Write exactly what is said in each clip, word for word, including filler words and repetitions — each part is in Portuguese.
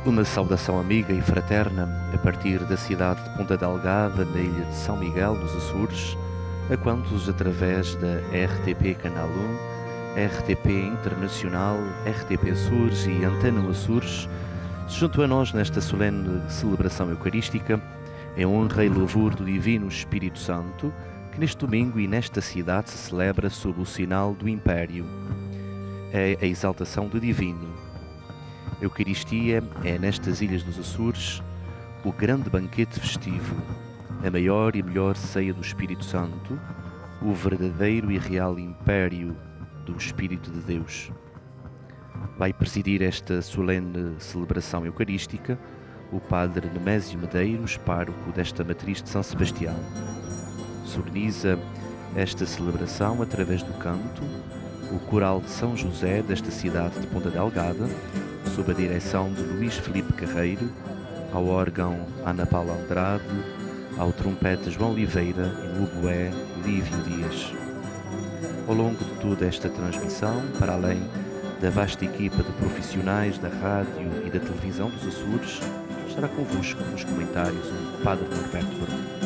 Uma saudação amiga e fraterna a partir da cidade de Ponta Delgada, na ilha de São Miguel, nos Açores, a quantos através da R T P Canal um, R T P Internacional, R T P Açores e Antena Açores se juntam a nós nesta solene celebração eucarística em honra e louvor do Divino Espírito Santo, que neste domingo e nesta cidade se celebra sob o sinal do Império. É a exaltação do Divino. A Eucaristia é, nestas ilhas dos Açores, o grande banquete festivo, a maior e melhor ceia do Espírito Santo, o verdadeiro e real império do Espírito de Deus. Vai presidir esta solene celebração eucarística o Padre Nemésio Medeiros, pároco desta matriz de São Sebastião. Solenniza esta celebração através do canto o Coral de São José desta cidade de Ponta Delgada, sob a direção de Luís Filipe Carreiro, ao órgão Ana Paula Andrade, ao trompete João Oliveira e no oboé Lívio Dias. Ao longo de toda esta transmissão, para além da vasta equipa de profissionais da rádio e da televisão dos Açores, estará convosco nos comentários o Padre Norberto Verão.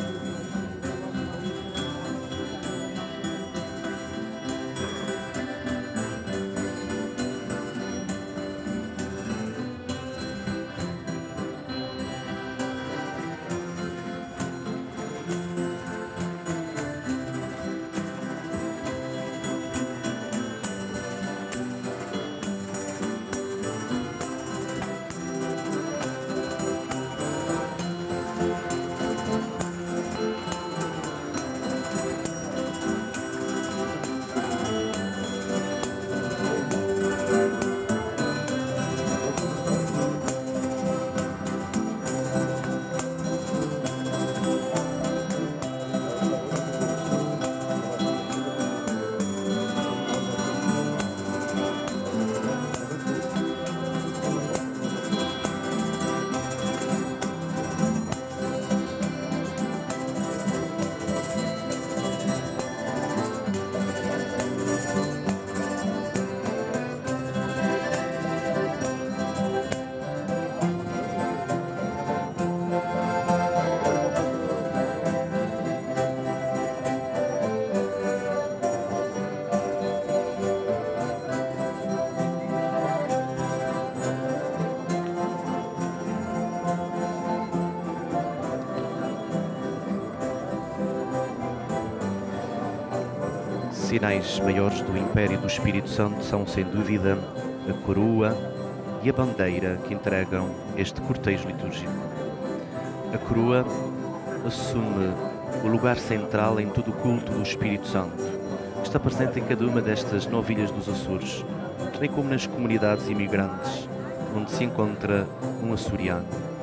Sinais maiores do Império do Espírito Santo são, sem dúvida, a coroa e a bandeira que entregam este cortejo litúrgico. A coroa assume o lugar central em todo o culto do Espírito Santo, que está presente em cada uma destas nove ilhas dos Açores, bem como nas comunidades imigrantes, onde se encontra um açoriano.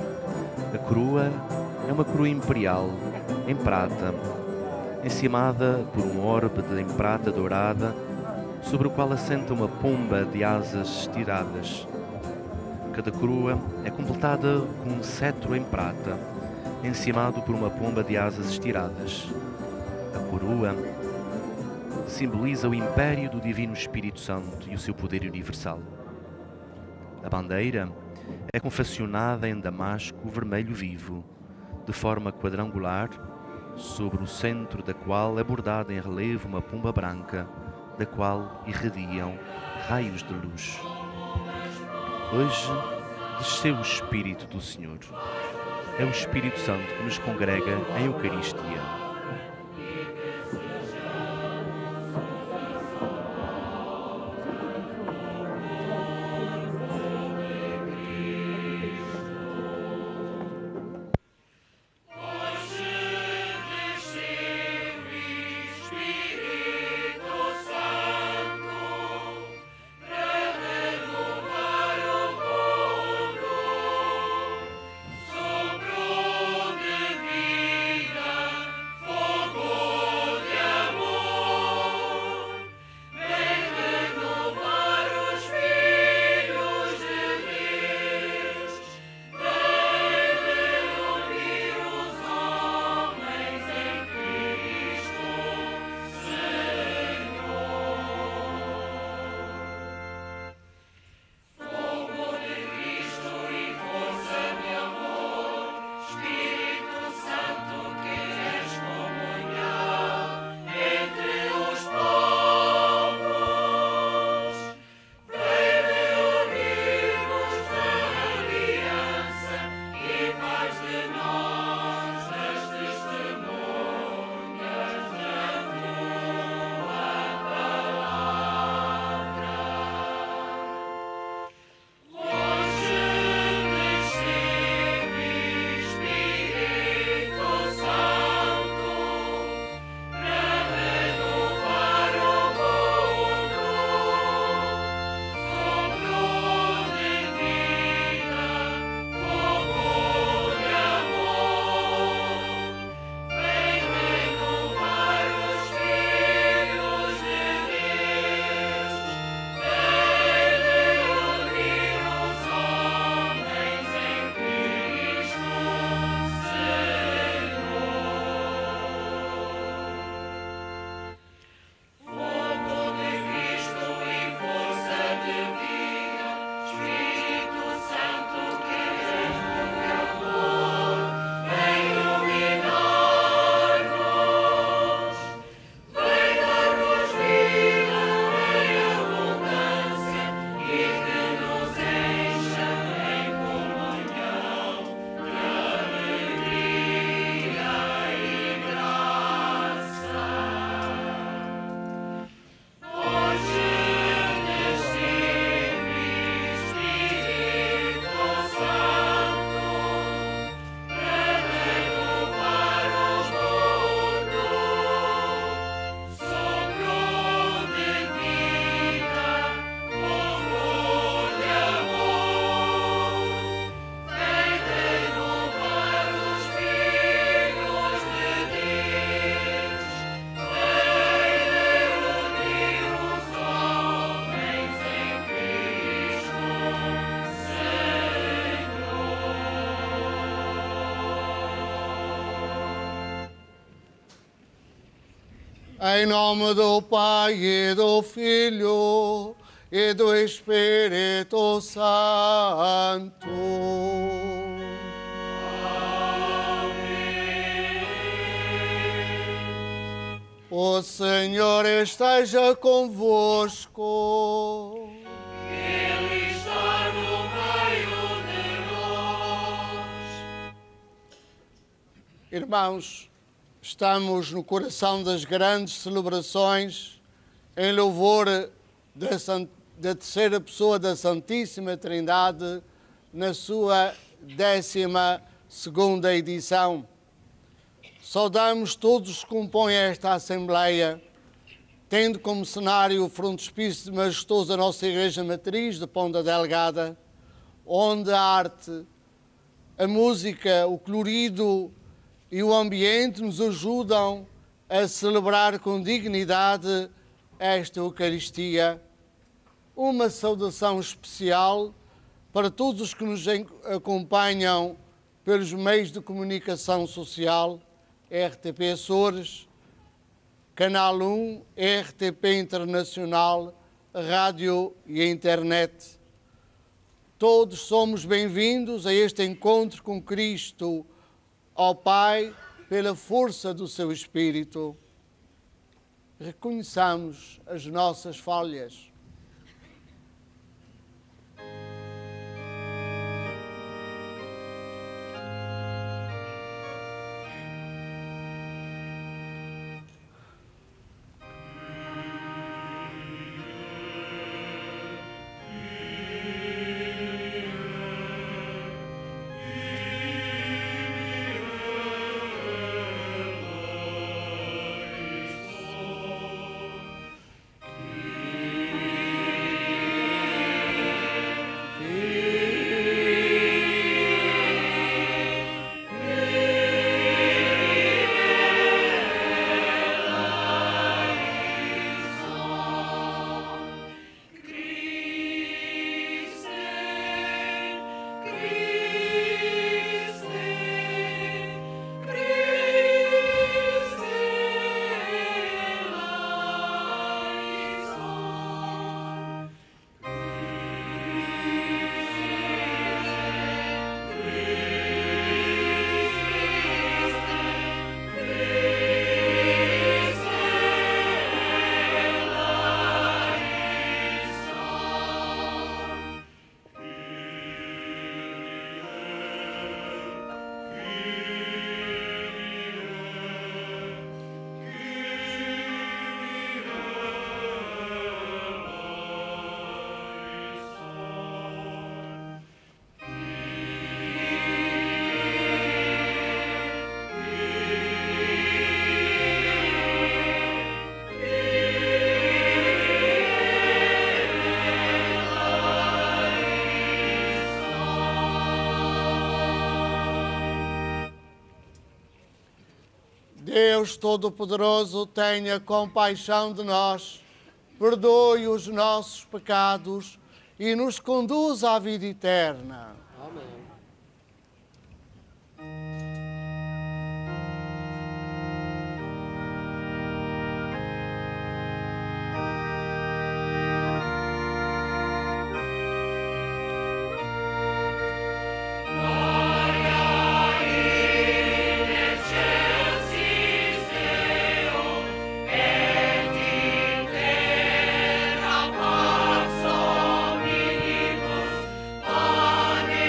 A coroa é uma coroa imperial, em prata, encimada por um orbe de em prata dourada, sobre o qual assenta uma pomba de asas estiradas. Cada coroa é completada com um cetro em prata, encimado por uma pomba de asas estiradas. A coroa simboliza o império do Divino Espírito Santo e o seu poder universal. A bandeira é confeccionada em damasco vermelho vivo, de forma quadrangular, sobre o centro da qual é bordada em relevo uma pomba branca, da qual irradiam raios de luz. Hoje desceu o Espírito do Senhor. É o Espírito Santo que nos congrega em Eucaristia. Em nome do Pai e do Filho e do Espírito Santo. O Senhor esteja convosco. Ele está no meio de nós. Irmãos, estamos no coração das grandes celebrações em louvor da, Sant... da terceira pessoa da Santíssima Trindade na sua décima segunda edição. Saudamos todos os que compõem esta Assembleia, tendo como cenário o frontispício majestoso da nossa Igreja Matriz de Ponta Delgada, onde a arte, a música, o colorido e o ambiente nos ajudam a celebrar com dignidade esta Eucaristia. Uma saudação especial para todos os que nos acompanham pelos meios de comunicação social, R T P Açores, Canal um, R T P Internacional, rádio e internet. Todos somos bem-vindos a este encontro com Cristo, ao Pai, pela força do seu Espírito. Reconheçamos as nossas falhas. Deus Todo-Poderoso, tenha compaixão de nós, perdoe os nossos pecados e nos conduza à vida eterna. Amém. Pane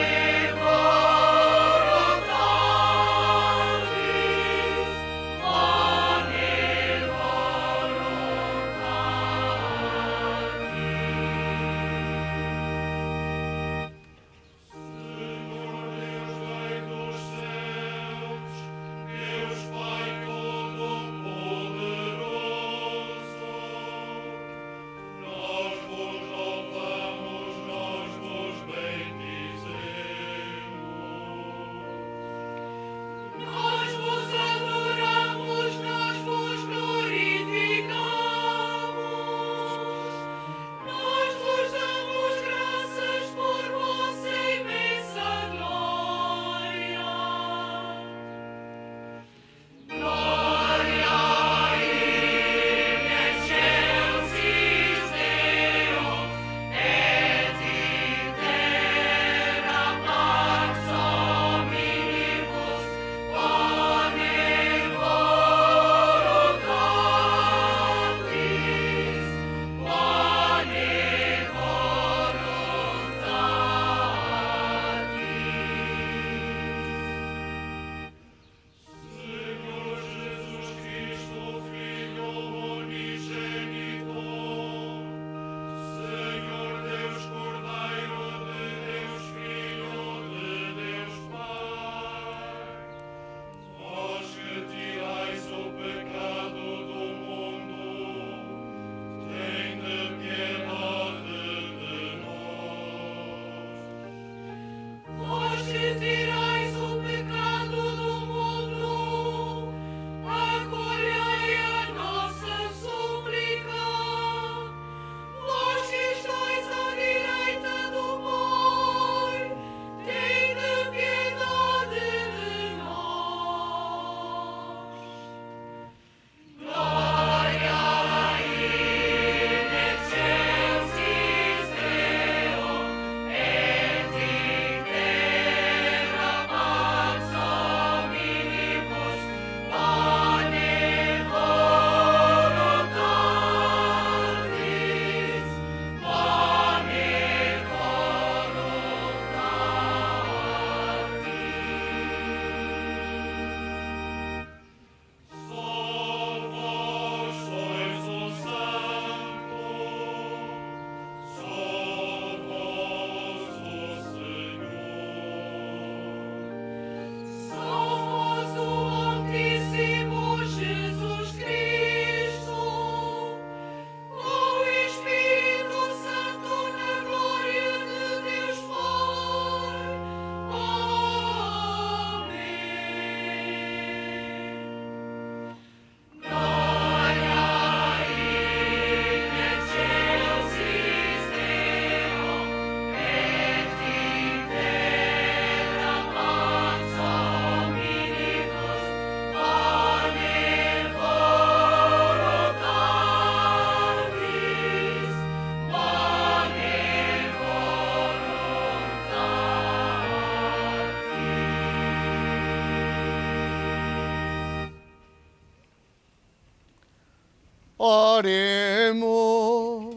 Oremos.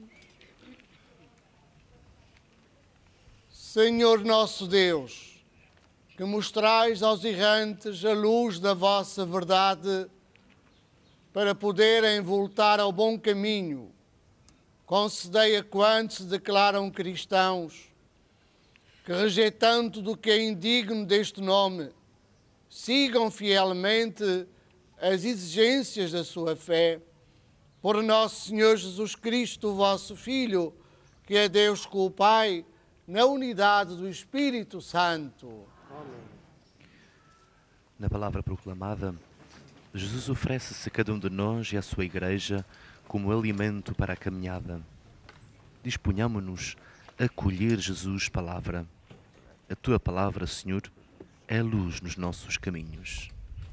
Senhor nosso Deus, que mostrais aos errantes a luz da vossa verdade para poderem voltar ao bom caminho, concedei a quantos se declaram cristãos que, rejeitando tudo o que é indigno deste nome, sigam fielmente as exigências da sua fé. Por nosso Senhor Jesus Cristo, vosso Filho, que é Deus com o Pai, na unidade do Espírito Santo. Amém. Na palavra proclamada, Jesus oferece-se a cada um de nós e à sua Igreja como alimento para a caminhada. Disponhamo-nos a acolher Jesus' palavra. A tua palavra, Senhor, é luz nos nossos caminhos.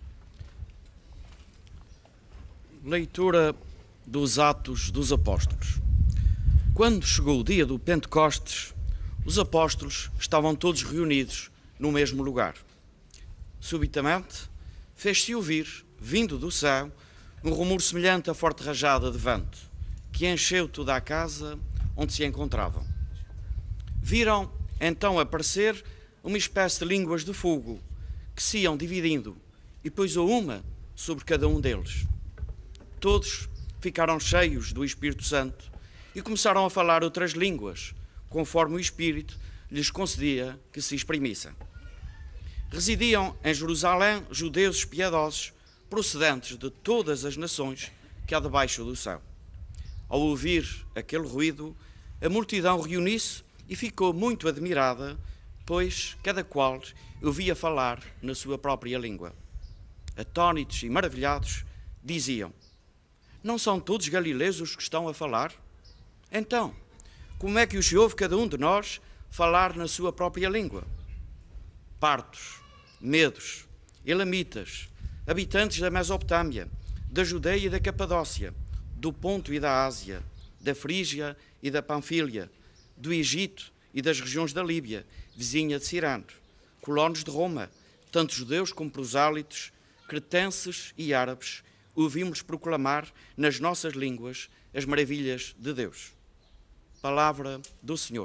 Leitura dos Atos dos Apóstolos. Quando chegou o dia do Pentecostes, os apóstolos estavam todos reunidos no mesmo lugar. Subitamente, fez-se ouvir, vindo do céu, um rumor semelhante a forte rajada de vento, que encheu toda a casa onde se encontravam. Viram então aparecer uma espécie de línguas de fogo, que se iam dividindo, e pousou uma sobre cada um deles. Todos ficaram cheios do Espírito Santo e começaram a falar outras línguas, conforme o Espírito lhes concedia que se exprimissem. Residiam em Jerusalém judeus piedosos, procedentes de todas as nações que há debaixo do céu. Ao ouvir aquele ruído, a multidão reuniu-se e ficou muito admirada, pois cada qual ouvia falar na sua própria língua. Atônitos e maravilhados, diziam: não são todos galileus os que estão a falar? Então, como é que os ouve cada um de nós falar na sua própria língua? Partos, medos, elamitas, habitantes da Mesopotâmia, da Judeia e da Capadócia, do Ponto e da Ásia, da Frígia e da Panfília, do Egito e das regiões da Líbia, vizinha de Cirano, colonos de Roma, tanto judeus como prosélitos, cretenses e árabes, ouvimos proclamar nas nossas línguas as maravilhas de Deus. Palavra do Senhor.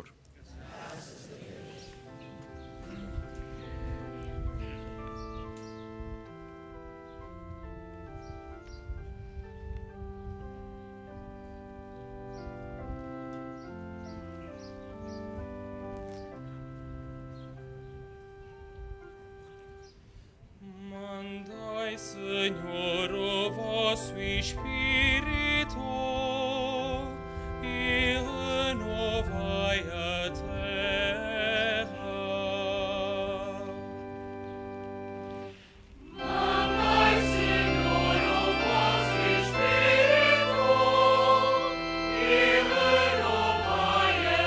Mandai, Senhor, o vosso Espírito e renovai a terra. Mandai, Senhor, o vosso Espírito e renovai a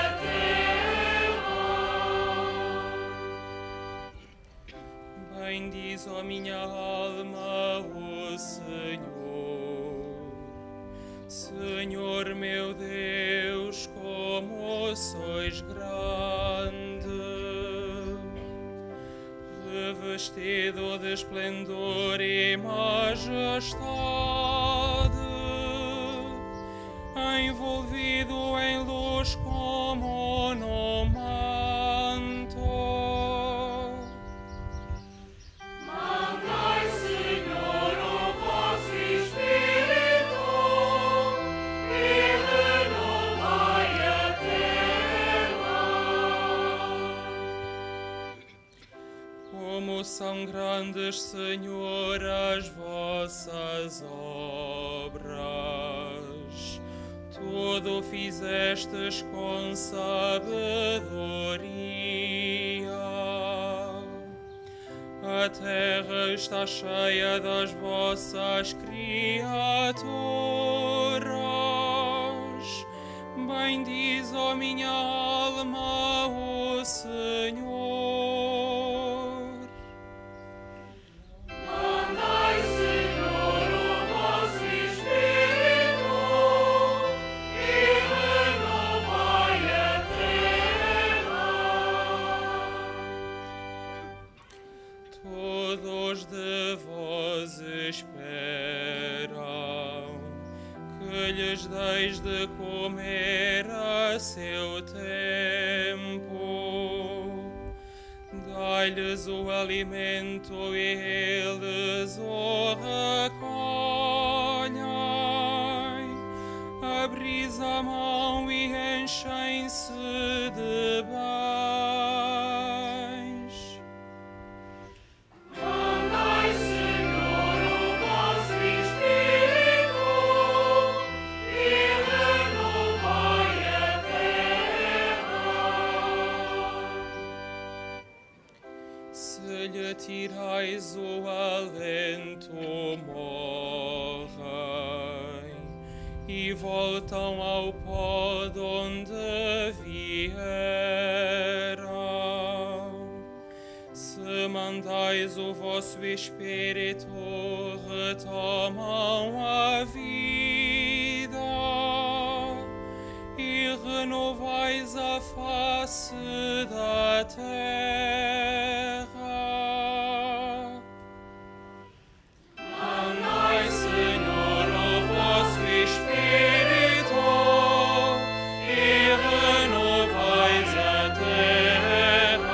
terra. Bendiz, ó minha alma, o Senhor. Senhor meu Deus, como sois grande, revestido de esplendor e majestade, envolvido em luz como no manto. Mandai, Senhor, o vosso Espírito e renovai a terra. Como são grandes, Senhor, as vossas obras, tudo fizestes com sabedoria. A terra está cheia das vossas criaturas. Bendiz, ó minha alma, o Senhor. Mandai, Senhor, o vosso Espírito e renovai a terra. Todos de vós esperam lhes deis de comer a seu tempo. Dai-lhes o alimento e eles o recolhem. Abris a mão e enchem-se de bens. Mandai, Senhor, o vosso Espírito e renovai a terra. Se lhe tirais o alento, morrem e voltam ao pó de onde vieram. Se mandais o vosso Espírito, retomam a vida e renovais a face da terra. Mandai, Senhor, o vosso Espírito e renovais a terra.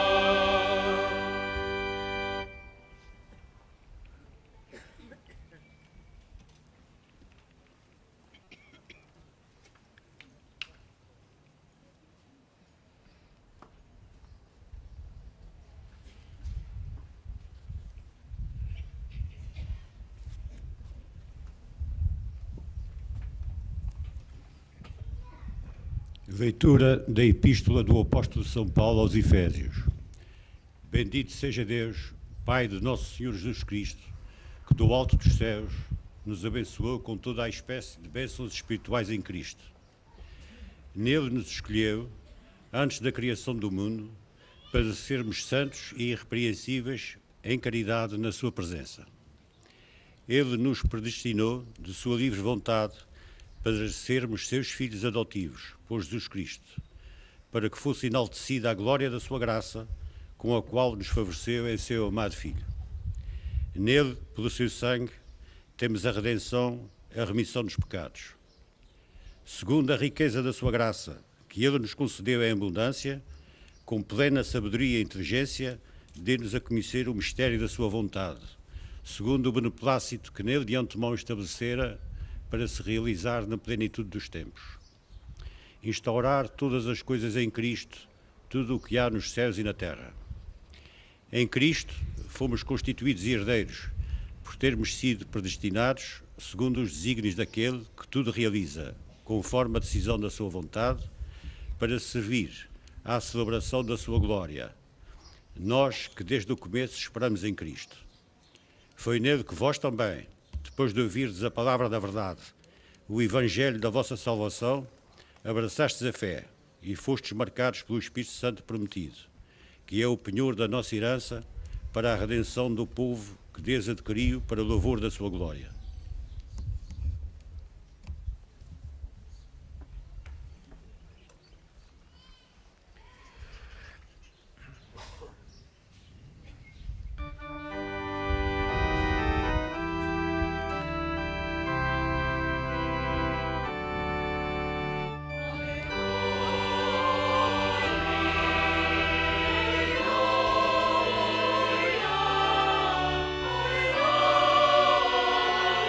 Leitura da Epístola do Apóstolo São Paulo aos Efésios. Bendito seja Deus, Pai de nosso Senhor Jesus Cristo, que do alto dos céus nos abençoou com toda a espécie de bênçãos espirituais em Cristo. Nele nos escolheu, antes da criação do mundo, para sermos santos e irrepreensíveis em caridade na sua presença. Ele nos predestinou, de sua livre vontade, para sermos seus filhos adotivos, por Jesus Cristo, para que fosse enaltecida a glória da sua graça, com a qual nos favoreceu em seu amado Filho. Nele, pelo seu sangue, temos a redenção, a remissão dos pecados. Segundo a riqueza da sua graça, que ele nos concedeu em abundância, com plena sabedoria e inteligência, dê-nos a conhecer o mistério da sua vontade, segundo o beneplácito que nele de antemão estabelecera, para se realizar na plenitude dos tempos. Instaurar todas as coisas em Cristo, tudo o que há nos céus e na terra. Em Cristo fomos constituídos herdeiros, por termos sido predestinados, segundo os desígnios daquele que tudo realiza, conforme a decisão da sua vontade, para servir à celebração da sua glória. Nós que desde o começo esperamos em Cristo. Foi nele que vós também, depois de ouvirdes a palavra da verdade, o evangelho da vossa salvação, abraçastes a fé e fostes marcados pelo Espírito Santo prometido, que é o penhor da nossa herança para a redenção do povo que Deus adquiriu para o louvor da sua glória. Alleluia, alleluia.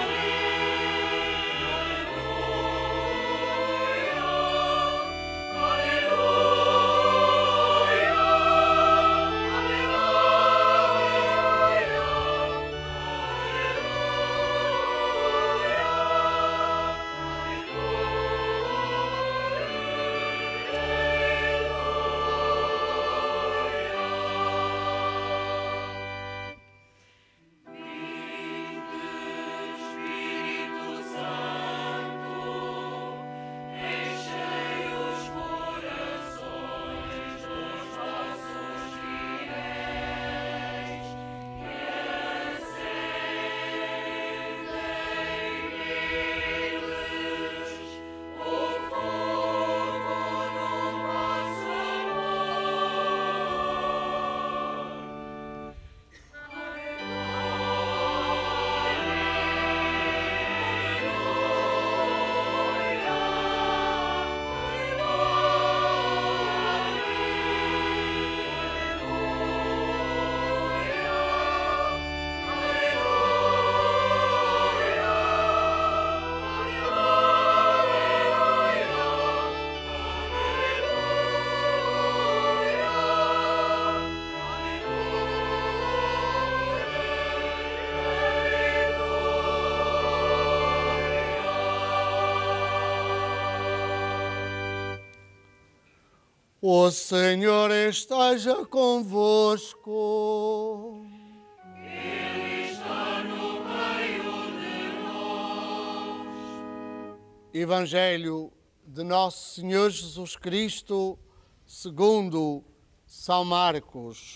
O Senhor esteja convosco. Ele está no meio de nós. Evangelho de Nosso Senhor Jesus Cristo, segundo São Marcos.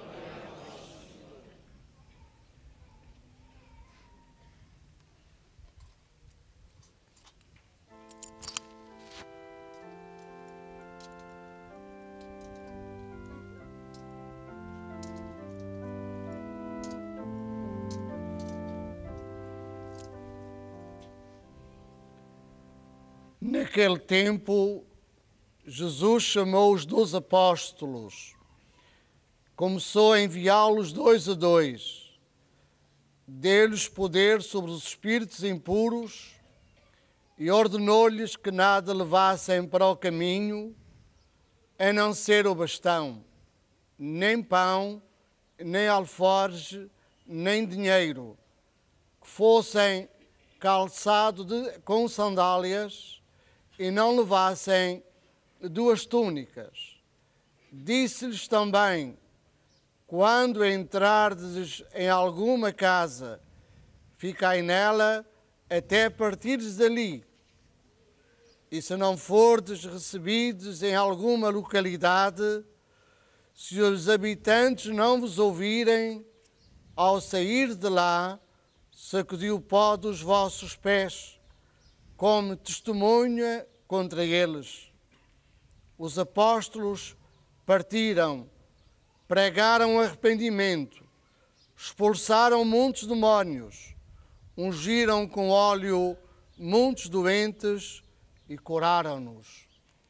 Naquele tempo, Jesus chamou os doze apóstolos, começou a enviá-los dois a dois, deu-lhes poder sobre os espíritos impuros e ordenou-lhes que nada levassem para o caminho, a não ser o bastão, nem pão, nem alforje, nem dinheiro, que fossem calçado de, com sandálias, e não levassem duas túnicas. Disse-lhes também: quando entrardes em alguma casa, ficai nela até partires dali. E se não fordes recebidos em alguma localidade, se os habitantes não vos ouvirem, ao sair de lá, sacudi o pó dos vossos pés, como testemunha contra eles. Os apóstolos partiram, pregaram arrependimento, expulsaram muitos demónios, ungiram com óleo muitos doentes e curaram-nos.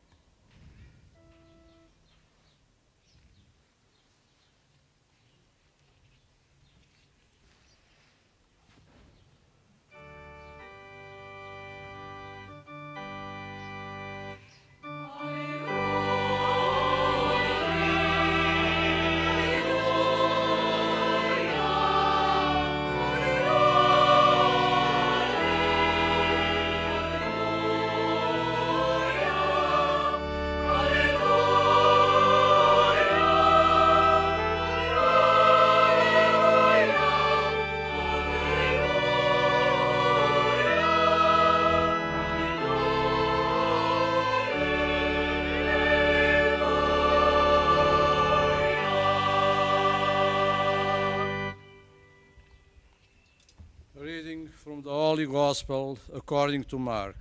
From the Holy Gospel according to Mark.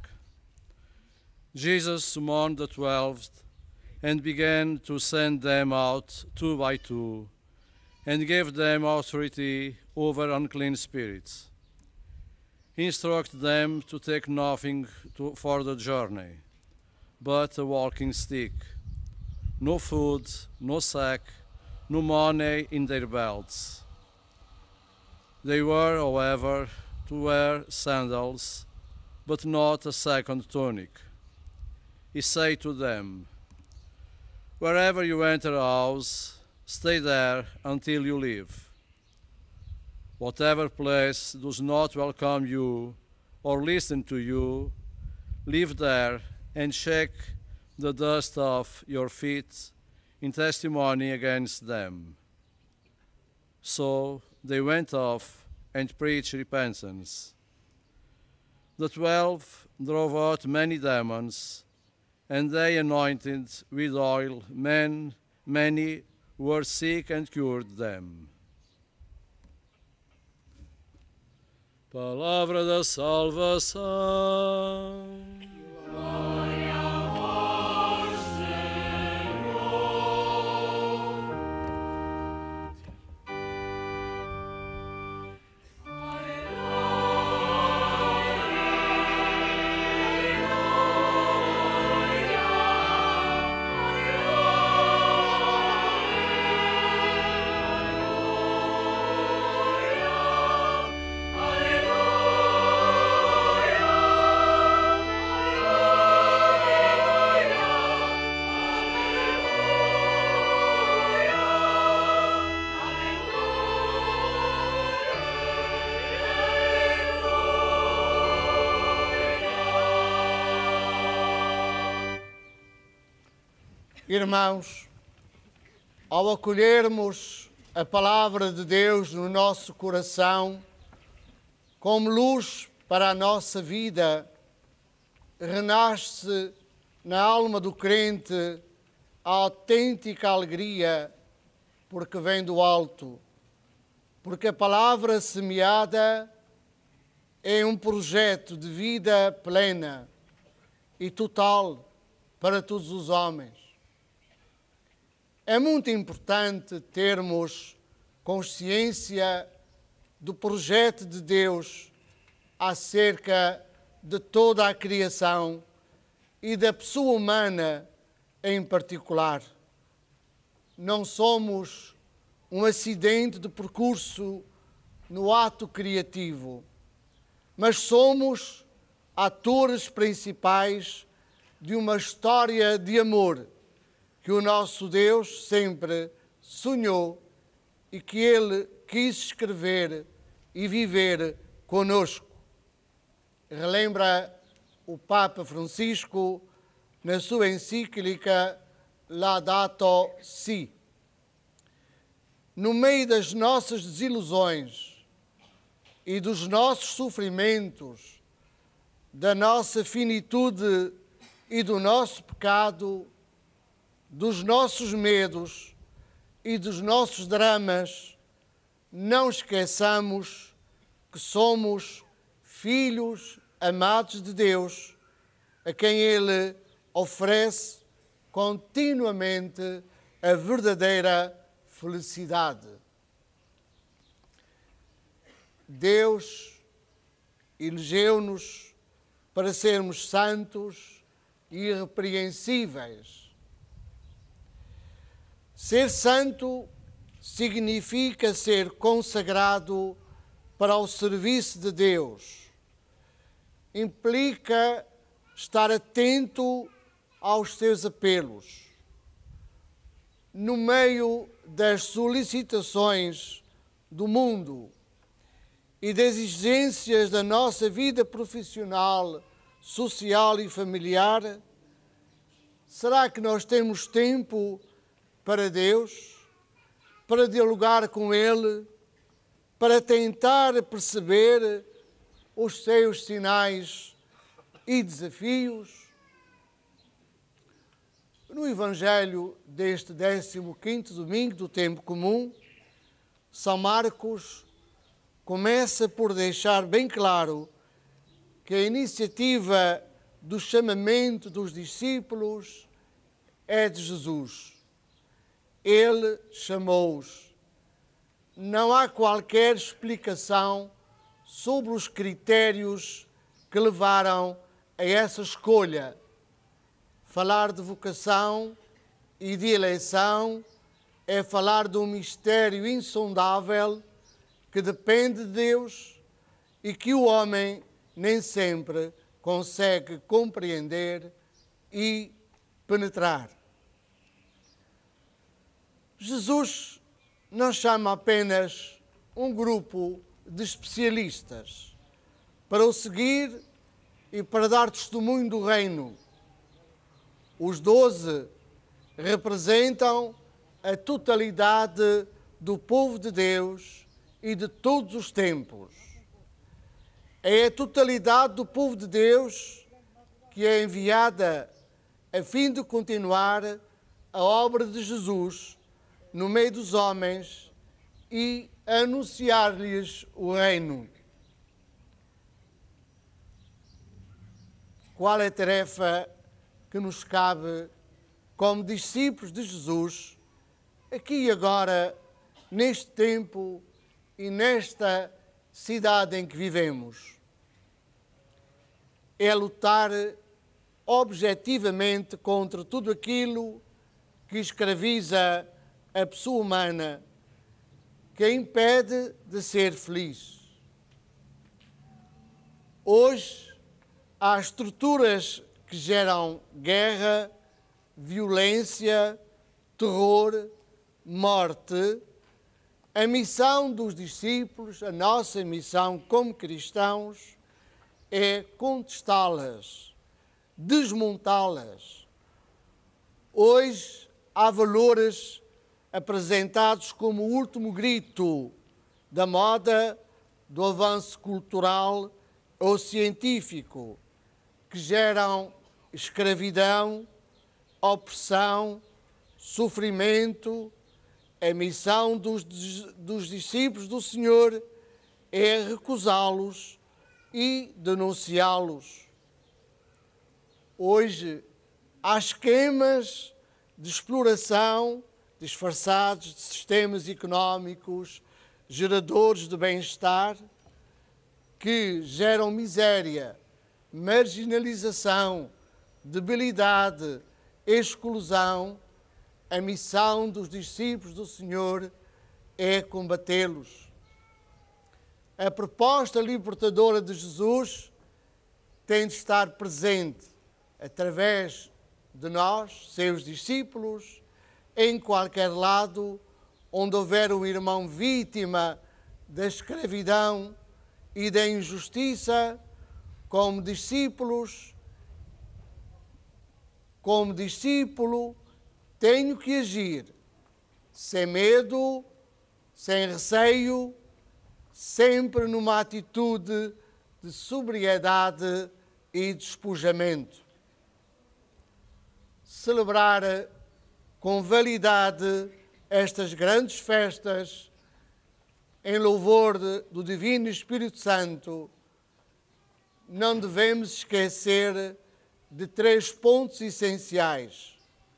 Jesus summoned the twelve and began to send them out two by two, and gave them authority over unclean spirits. He instructed them to take nothing to, for the journey, but a walking stick, no food, no sack, no money in their belts. They were, however, to wear sandals, but not a second tunic. He said to them, wherever you enter a house, stay there until you leave. Whatever place does not welcome you or listen to you, leave there and shake the dust off your feet in testimony against them. So they went off and preached repentance. The twelve drove out many demons, and they anointed with oil men, many who were sick, and cured them. Palavra da salvação. Irmãos, ao acolhermos a palavra de Deus no nosso coração, como luz para a nossa vida, renasce na alma do crente a autêntica alegria, porque vem do alto, porque a palavra semeada é um projeto de vida plena e total para todos os homens. É muito importante termos consciência do projeto de Deus acerca de toda a criação e da pessoa humana em particular. Não somos um acidente de percurso no ato criativo, mas somos atores principais de uma história de amor que o nosso Deus sempre sonhou e que Ele quis escrever e viver conosco. Relembra o Papa Francisco na sua encíclica Laudato Si. No meio das nossas desilusões e dos nossos sofrimentos, da nossa finitude e do nosso pecado, dos nossos medos e dos nossos dramas, não esqueçamos que somos filhos amados de Deus, a quem Ele oferece continuamente a verdadeira felicidade. Deus elegeu-nos para sermos santos e irrepreensíveis. Ser santo significa ser consagrado para o serviço de Deus. Implica estar atento aos seus apelos. No meio das solicitações do mundo e das exigências da nossa vida profissional, social e familiar, será que nós temos tempo para Deus, para dialogar com Ele, para tentar perceber os seus sinais e desafios? No Evangelho deste décimo quinto domingo do tempo comum, São Marcos começa por deixar bem claro que a iniciativa do chamamento dos discípulos é de Jesus. Ele chamou-os. Não há qualquer explicação sobre os critérios que levaram a essa escolha. Falar de vocação e de eleição é falar de um mistério insondável que depende de Deus e que o homem nem sempre consegue compreender e penetrar. Jesus não chama apenas um grupo de especialistas para o seguir e para dar testemunho do reino. Os doze representam a totalidade do povo de Deus e de todos os tempos. É a totalidade do povo de Deus que é enviada a fim de continuar a obra de Jesus no meio dos homens e anunciar-lhes o reino. Qual é a tarefa que nos cabe como discípulos de Jesus, aqui e agora, neste tempo e nesta cidade em que vivemos? É lutar objetivamente contra tudo aquilo que escraviza a pessoa humana, que a impede de ser feliz. Hoje, há estruturas que geram guerra, violência, terror, morte. A missão dos discípulos, a nossa missão como cristãos, é contestá-las, desmontá-las. Hoje há valores apresentados como o último grito da moda, do avanço cultural ou científico, que geram escravidão, opressão, sofrimento. A missão dos, dos discípulos do Senhor é recusá-los e denunciá-los. Hoje há esquemas de exploração disfarçados de sistemas económicos geradores de bem-estar que geram miséria, marginalização, debilidade, exclusão. A missão dos discípulos do Senhor é combatê-los. A proposta libertadora de Jesus tem de estar presente através de nós, seus discípulos, em qualquer lado onde houver um irmão vítima da escravidão e da injustiça. Como discípulos, como discípulo, tenho que agir sem medo, sem receio, sempre numa atitude de sobriedade e despojamento. Celebrar com validade estas grandes festas em louvor de, do Divino Espírito Santo, não devemos esquecer de três pontos essenciais.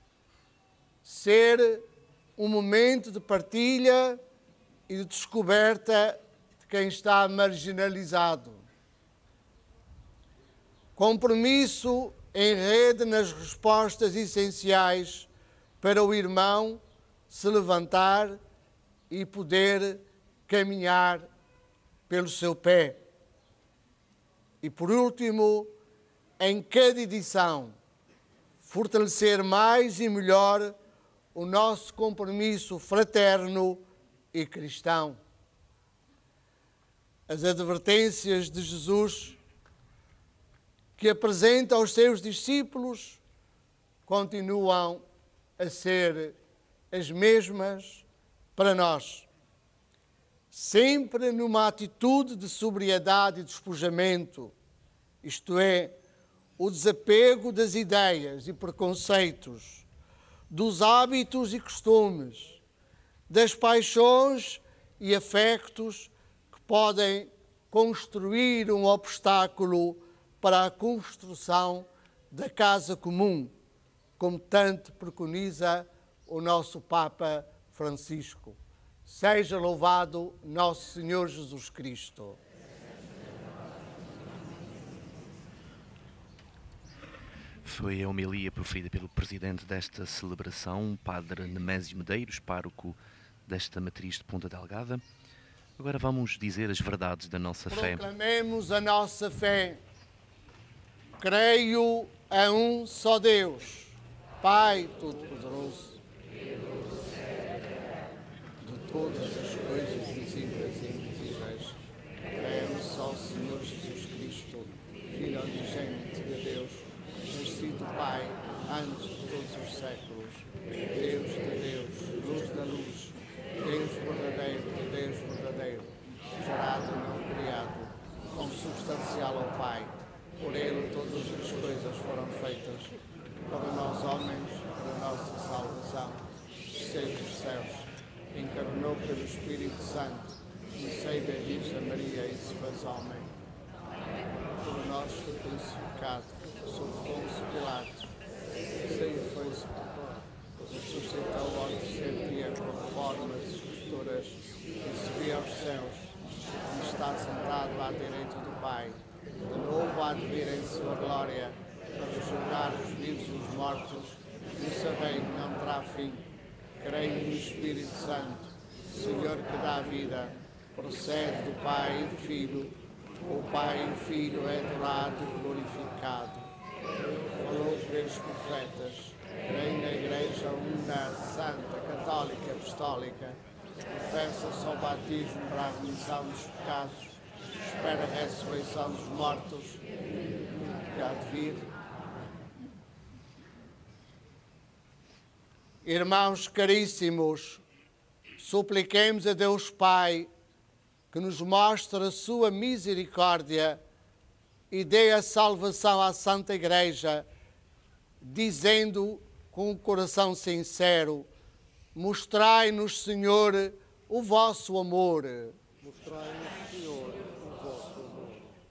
Ser um momento de partilha e de descoberta de quem está marginalizado. Compromisso em rede nas respostas essenciais para o irmão se levantar e poder caminhar pelo seu pé. E por último, em cada edição, fortalecer mais e melhor o nosso compromisso fraterno e cristão. As advertências de Jesus que apresenta aos seus discípulos continuam a ser as mesmas para nós. Sempre numa atitude de sobriedade e despojamento, isto é, o desapego das ideias e preconceitos, dos hábitos e costumes, das paixões e afetos que podem construir um obstáculo para a construção da casa comum, como tanto preconiza o nosso Papa Francisco. Seja louvado nosso Senhor Jesus Cristo. Foi a homilia proferida pelo presidente desta celebração, Padre Nemésio Medeiros, pároco desta matriz de Ponta Delgada. Agora vamos dizer as verdades da nossa fé. Proclamemos a nossa fé. Creio a um só Deus, Pai Todo-Poderoso, de todas as coisas visíveis e invisíveis. Creio no só Senhor Jesus Cristo, Filho unigênito de Deus, nascido do Pai antes de todos os séculos, Deus de Deus, luz da luz, Deus verdadeiro de Deus verdadeiro, gerado e não criado, consubstancial ao Pai. Por ele todas as coisas foram feitas, para nós homens, para a nossa salvação. Desceu dos céus, encarnou pelo Espírito Santo, no seio da Virgem Maria e se fez homem. Por nós foi crucificado, sob Pôncio Pilato, saiu foi sepultado, ressuscitou ao terceiro dia conforme as Escrituras, e subiu aos céus, e está sentado à direita do Pai. De novo há de vir em sua glória, para julgar os vivos e os mortos, e sabei que não terá fim. Creio no Espírito Santo, Senhor que dá vida, procede do Pai e do Filho. O Pai e o Filho é adorado e glorificado. Falou pelos profetas, creio na Igreja Una, Santa, Católica, Apostólica, professa só o batismo para a remissão dos pecados, espera a ressurreição dos mortos, que há de vir. Irmãos caríssimos, supliquemos a Deus Pai que nos mostre a sua misericórdia e dê a salvação à Santa Igreja, dizendo com um coração sincero: mostrai-nos, Senhor, o vosso amor. Mostrai-nos, Senhor, o vosso amor.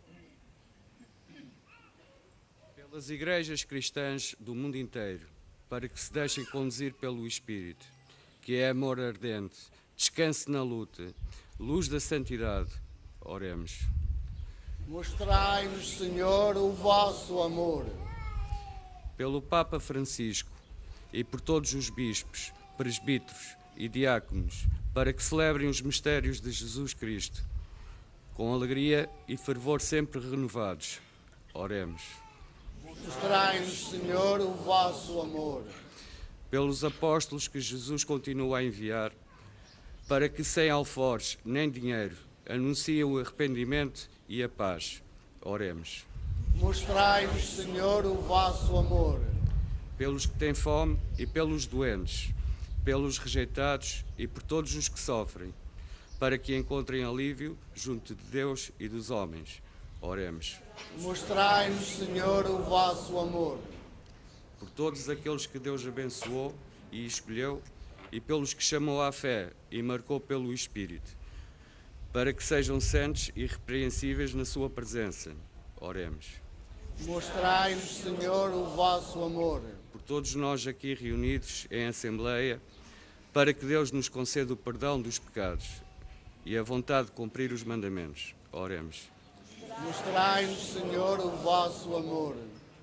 Pelas igrejas cristãs do mundo inteiro, para que se deixem conduzir pelo Espírito, que é amor ardente, descanse na luta, luz da santidade, oremos. Mostrai-nos, Senhor, o vosso amor. Pelo Papa Francisco e por todos os bispos, presbíteros e diáconos, para que celebrem os mistérios de Jesus Cristo, com alegria e fervor sempre renovados, oremos. Mostrai-nos, Senhor, o vosso amor. Pelos apóstolos que Jesus continua a enviar, para que sem alforjes nem dinheiro anunciem o arrependimento e a paz, oremos. Mostrai-nos, Senhor, o vosso amor. Pelos que têm fome e pelos doentes, pelos rejeitados e por todos os que sofrem, para que encontrem alívio junto de Deus e dos homens, oremos. Mostrai-nos, Senhor, o vosso amor. Por todos aqueles que Deus abençoou e escolheu, e pelos que chamou à fé e marcou pelo Espírito, para que sejam santos e irrepreensíveis na sua presença, oremos. Mostrai-nos, Senhor, o vosso amor. Por todos nós aqui reunidos em Assembleia, para que Deus nos conceda o perdão dos pecados e a vontade de cumprir os mandamentos, oremos. Mostrai-nos, Senhor, o vosso amor.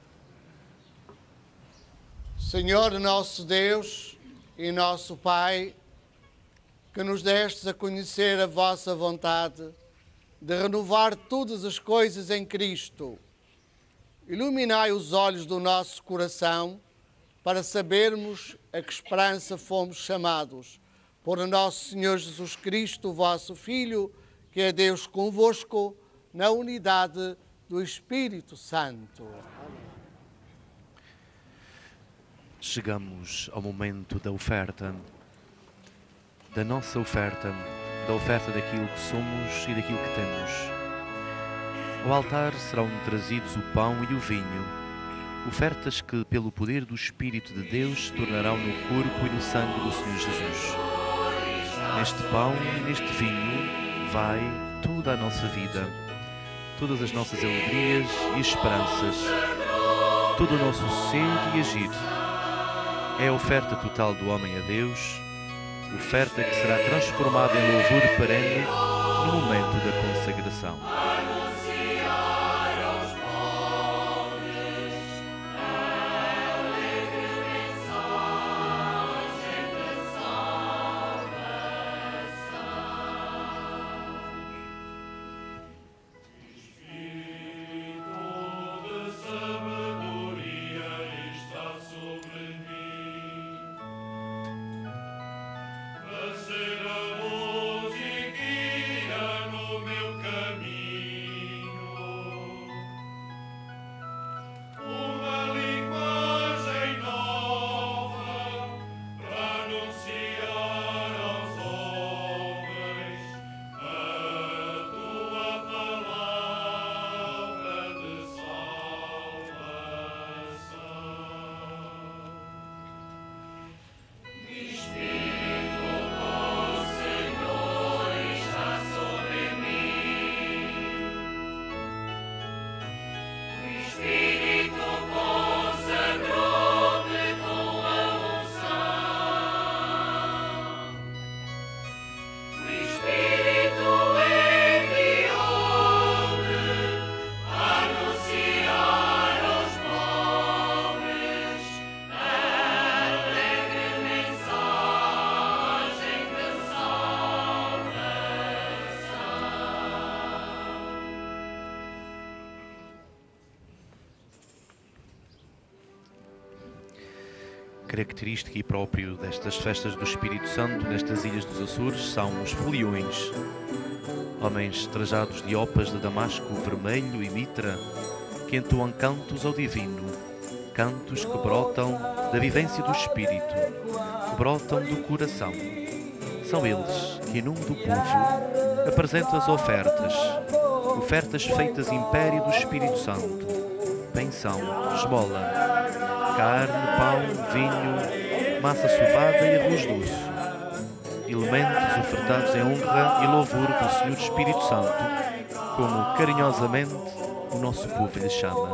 Senhor nosso Deus e nosso Pai, que nos destes a conhecer a vossa vontade de renovar todas as coisas em Cristo, iluminai os olhos do nosso coração para sabermos a que esperança fomos chamados, por nosso Senhor Jesus Cristo, vosso Filho, que é Deus convosco, na unidade do Espírito Santo. Chegamos ao momento da oferta, da nossa oferta, da oferta daquilo que somos e daquilo que temos. Ao altar serão trazidos o pão e o vinho, ofertas que, pelo poder do Espírito de Deus, se tornarão no corpo e no sangue do Senhor Jesus. Neste pão e neste vinho vai toda a nossa vida, todas as nossas alegrias e esperanças, todo o nosso ser e agir. É a oferta total do homem a Deus, oferta que será transformada em louvor perene no momento da consagração. Característica e próprio destas festas do Espírito Santo, nestas ilhas dos Açores, são os foliões, homens trajados de opas de damasco vermelho e mitra, que entoam cantos ao divino, cantos que brotam da vivência do espírito, que brotam do coração. São eles que, em nome do povo, apresentam as ofertas, ofertas feitas império do Espírito Santo, pensão, esmola, carne, pão, vinho, massa sovada e arroz doce, elementos ofertados em honra e louvor do Senhor Espírito Santo, como carinhosamente o nosso povo lhe chama.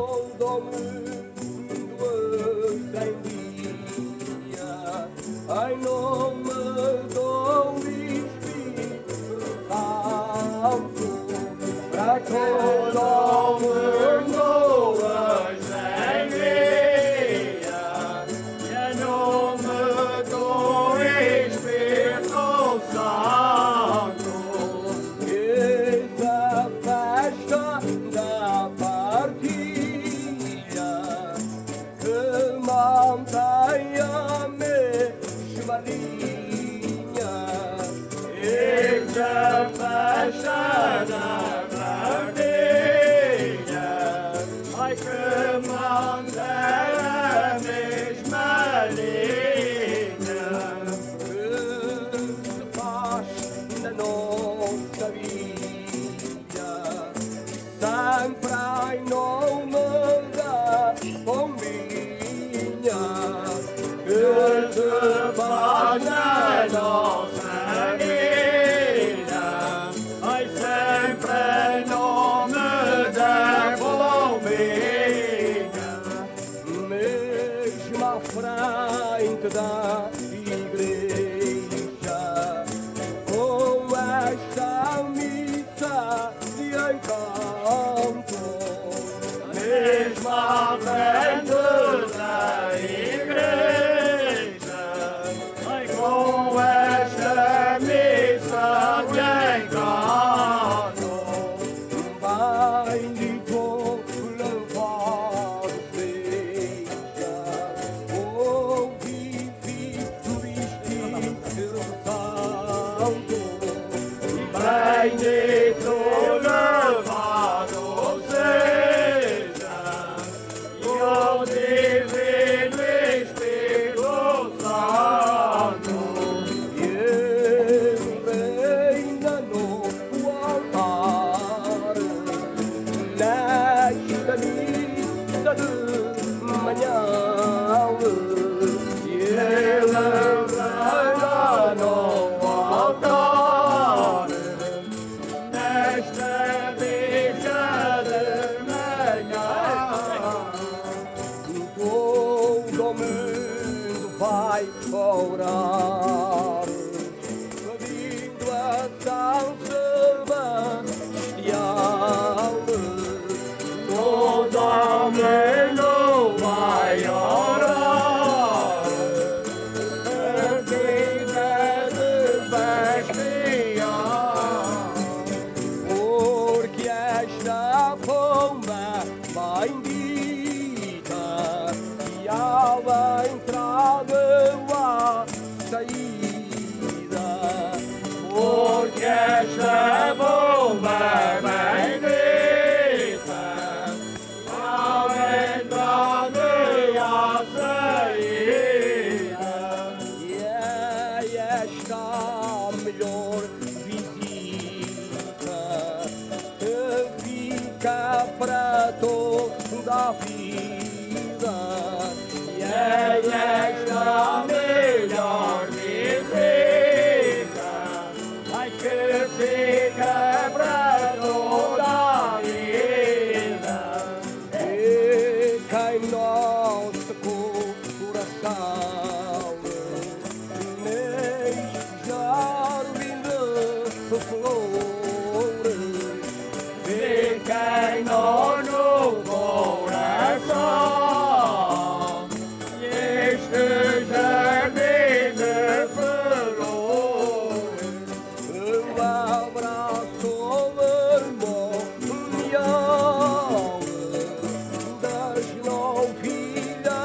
Filha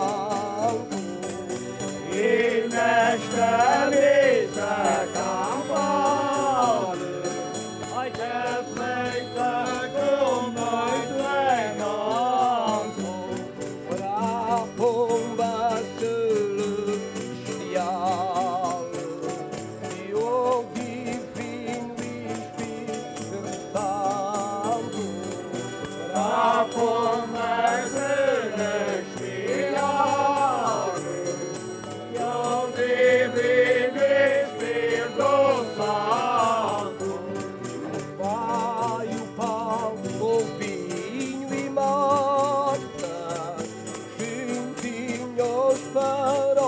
e nesta mesa campal, ai que é feita com muito encanto, para a pomba celestial, e o divino Espírito Santo, para a pomba celestial, e o divino Espírito Santo, o Pai, o Pão, o vinho e mata, juntinhos para o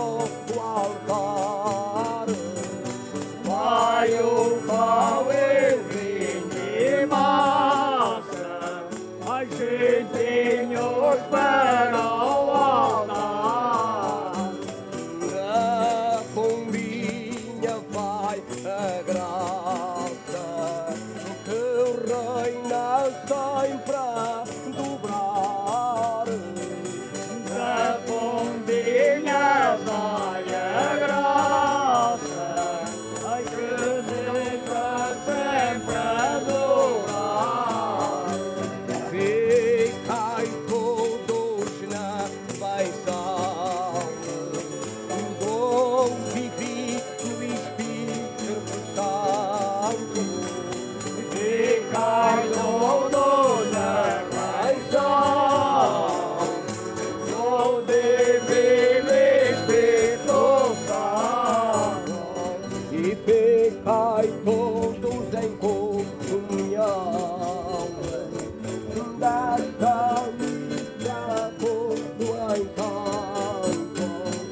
altar. Pai, o Pão e vinho e massa, ai juntinhos para o altar. Na pombinha vai a graça, que reina sempre a dobrar. Na pombinha vai a graça, ai que reina sempre a dobrar. Ficai todos na beição do divino Espírito Santo. Ficai todos na beição do divino Espírito Santo. E ficai todos em comunhão desta missa todo encanto.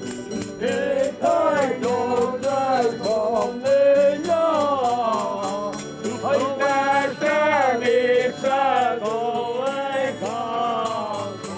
Ficai todos em comunhão desta missa do encanto.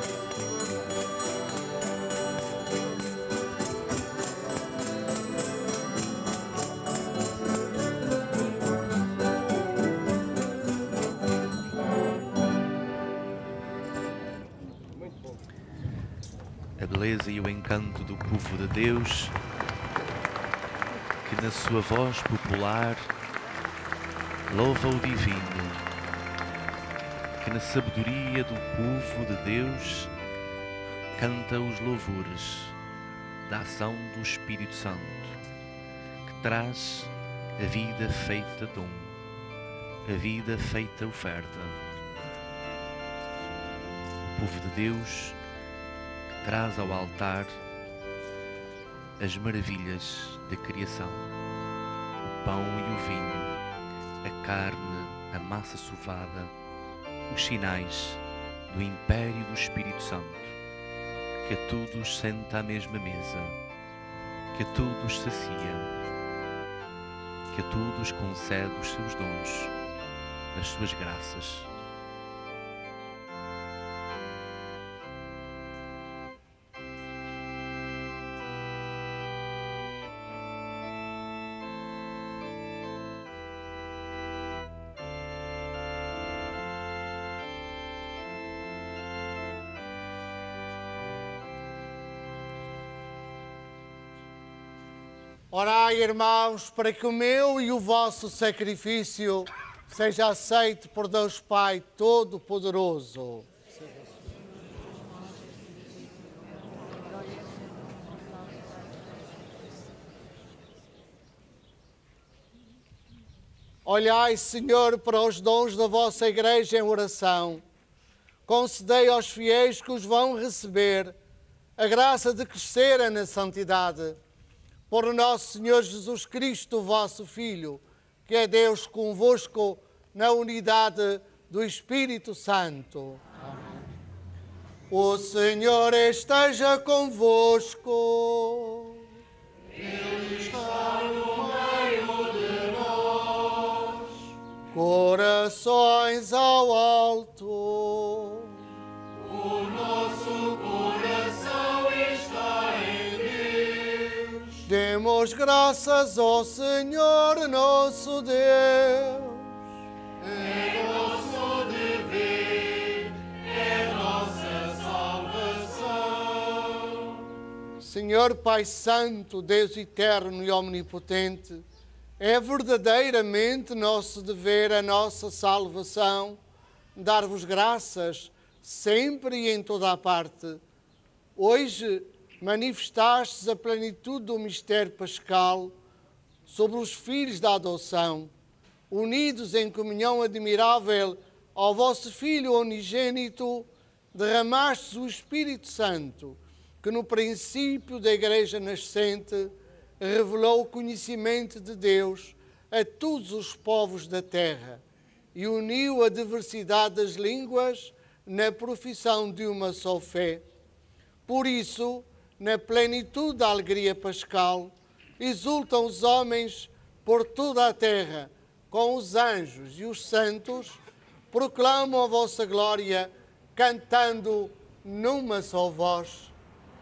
A beleza e o encanto do povo de Deus, que na sua voz popular louva o divino, que na sabedoria do povo de Deus canta os louvores da ação do Espírito Santo, que traz a vida feita dom, a vida feita oferta. O povo de Deus traz ao altar as maravilhas da criação, o pão e o vinho, a carne, a massa sovada, os sinais do império do Espírito Santo, que a todos senta à mesma mesa, que a todos sacia, que a todos concede os seus dons, as suas graças. Orai, irmãos, para que o meu e o vosso sacrifício seja aceito por Deus Pai Todo-Poderoso. Olhai, Senhor, para os dons da vossa Igreja em oração. Concedei aos fiéis que os vão receber a graça de crescerem na santidade. Por nosso Senhor Jesus Cristo, vosso Filho, que é Deus convosco na unidade do Espírito Santo. Amém. O Senhor esteja convosco. Ele está no meio de nós. Corações ao alto. O nosso coração está em Deus. Demos graças ao Senhor nosso Deus. É nosso dever, é nossa salvação. Senhor Pai Santo, Deus eterno e omnipotente, é verdadeiramente nosso dever, a nossa salvação, dar-vos graças sempre e em toda a parte. Hoje manifestastes a plenitude do mistério pascal sobre os filhos da adoção, unidos em comunhão admirável ao vosso Filho unigênito, derramastes o Espírito Santo, que no princípio da Igreja nascente revelou o conhecimento de Deus a todos os povos da terra e uniu a diversidade das línguas na profissão de uma só fé. Por isso, na plenitude da alegria pascal, exultam os homens por toda a terra, com os anjos e os santos, proclamam a vossa glória, cantando numa só voz.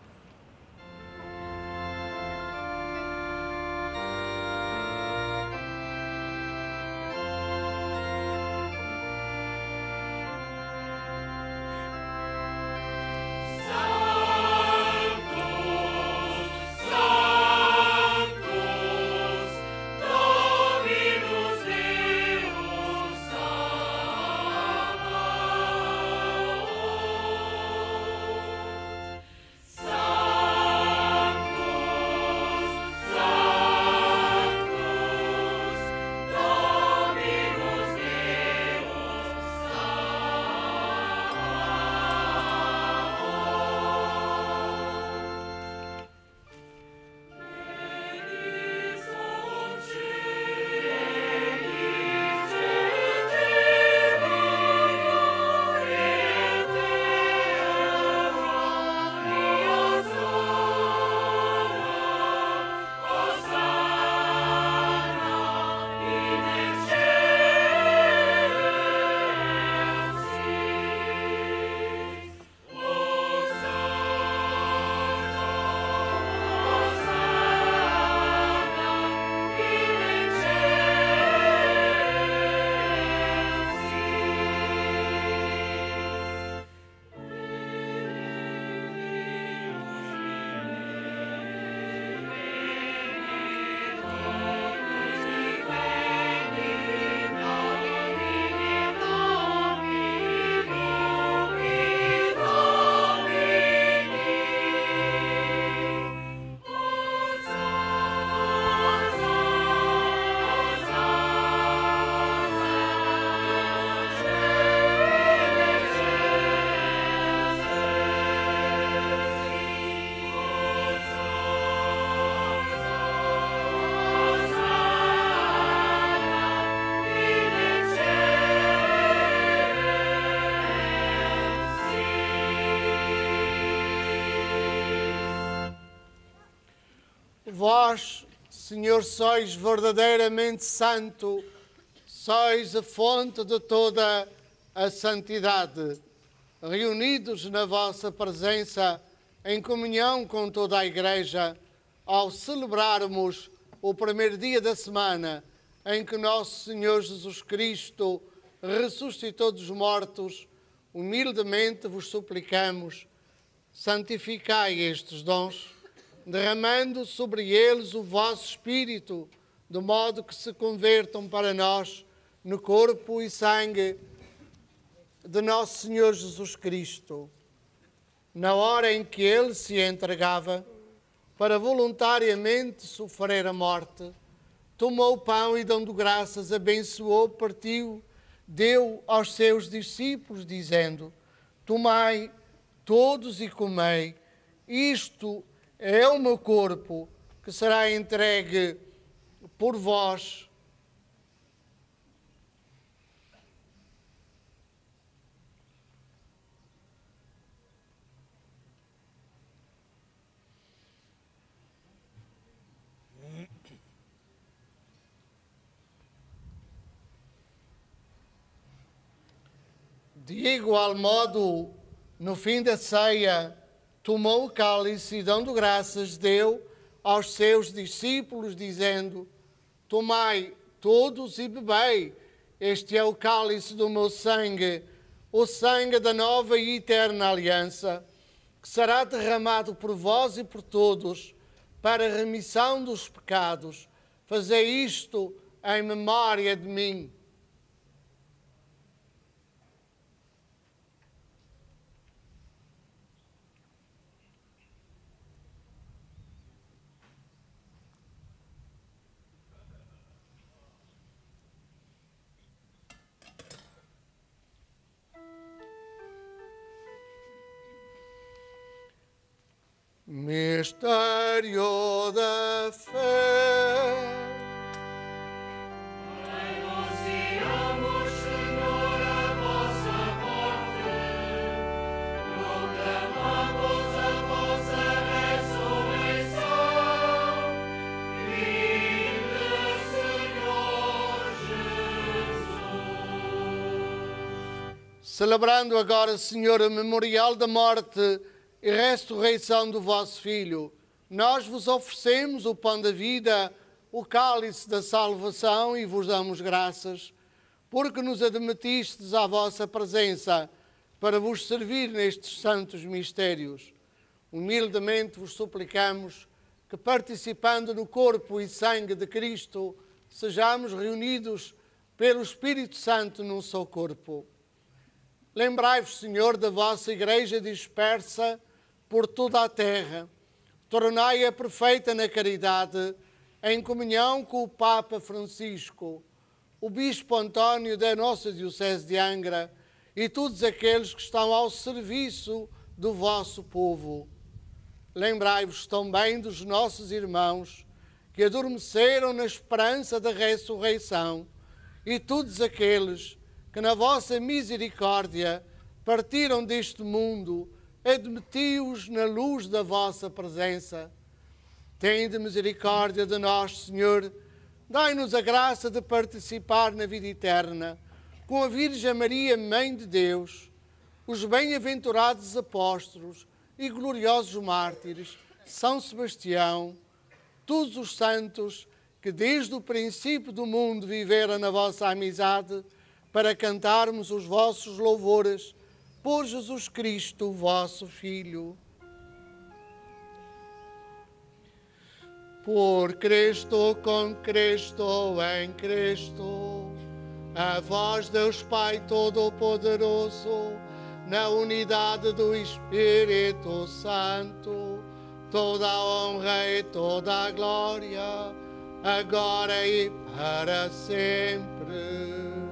Vós, Senhor, sois verdadeiramente santo, sois a fonte de toda a santidade. Reunidos na vossa presença, em comunhão com toda a Igreja, ao celebrarmos o primeiro dia da semana em que nosso Senhor Jesus Cristo ressuscitou dos mortos, humildemente vos suplicamos, santificai estes dons, derramando sobre eles o vosso Espírito, de modo que se convertam para nós no corpo e sangue de nosso Senhor Jesus Cristo. Na hora em que Ele se entregava para voluntariamente sofrer a morte, tomou o pão e, dando graças, abençoou, partiu, deu aos seus discípulos, dizendo: tomai todos e comei, isto é o meu corpo, que será entregue por vós. De igual modo, no fim da ceia, tomou o cálice e, dando graças, deu aos seus discípulos, dizendo: tomai todos e bebei, este é o cálice do meu sangue, o sangue da nova e eterna aliança, que que será derramado por vós e por todos para a remissão dos pecados. Fazei isto em memória de mim. Mistério da fé. Anunciamos, Senhor, a vossa morte, proclamamos a vossa ressurreição. Vinde, Senhor Jesus. Celebrando agora, Senhor, o memorial da morte e ressurreição do vosso Filho, nós vos oferecemos o pão da vida, o cálice da salvação e vos damos graças, porque nos admitistes à vossa presença para vos servir nestes santos mistérios. Humildemente vos suplicamos que, participando no corpo e sangue de Cristo, sejamos reunidos pelo Espírito Santo num só corpo. Lembrai-vos, Senhor, da vossa Igreja dispersa por toda a terra. Tornai-a perfeita na caridade, em comunhão com o Papa Francisco, o Bispo António da nossa Diocese de Angra e todos aqueles que estão ao serviço do vosso povo. Lembrai-vos também dos nossos irmãos que adormeceram na esperança da ressurreição e todos aqueles que na vossa misericórdia partiram deste mundo, admiti-os na luz da vossa presença. Tende misericórdia de nós, Senhor. Dai-nos a graça de participar na vida eterna com a Virgem Maria, Mãe de Deus, os bem-aventurados apóstolos e gloriosos mártires, São Sebastião, todos os santos que desde o princípio do mundo viveram na vossa amizade, para cantarmos os vossos louvores por Jesus Cristo, vosso Filho. Por Cristo, com Cristo, em Cristo, a vós, Deus Pai Todo-Poderoso, na unidade do Espírito Santo, toda a honra e toda a glória, agora e para sempre.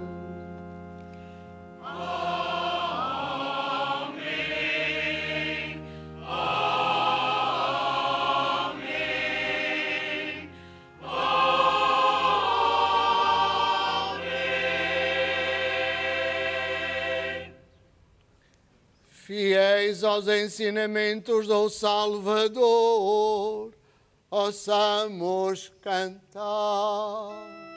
Fiéis aos ensinamentos do Salvador, ouçamos cantar.